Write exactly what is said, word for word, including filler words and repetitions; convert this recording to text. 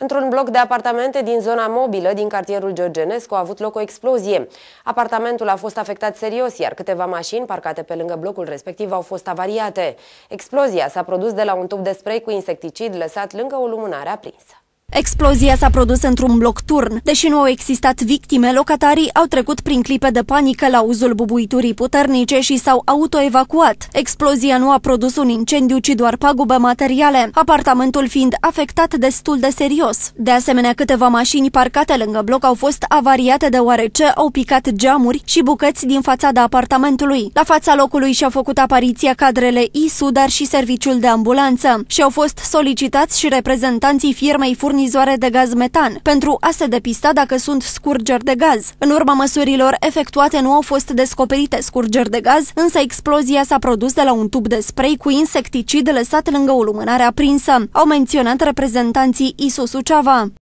Într-un bloc de apartamente din zona mobilă din cartierul Georgenescu a avut loc o explozie. Apartamentul a fost afectat serios, iar câteva mașini parcate pe lângă blocul respectiv au fost avariate. Explozia s-a produs de la un tub de spray cu insecticid lăsat lângă o lumânare aprinsă. Explozia s-a produs într-un bloc turn. Deși nu au existat victime, locatarii au trecut prin clipe de panică la uzul bubuiturii puternice și s-au autoevacuat. Explozia nu a produs un incendiu, ci doar pagube materiale, apartamentul fiind afectat destul de serios. De asemenea, câteva mașini parcate lângă bloc au fost avariate deoarece au picat geamuri și bucăți din fațada apartamentului. La fața locului și-au făcut apariția cadrele I S U, dar și serviciul de ambulanță și au fost solicitați și reprezentanții firmei furnizoare de gaz metan pentru a se depista dacă sunt scurgeri de gaz. În urma măsurilor efectuate nu au fost descoperite scurgeri de gaz, însă explozia s-a produs de la un tub de spray cu insecticid lăsat lângă o lumânare aprinsă, au menționat reprezentanții I S U Suceava.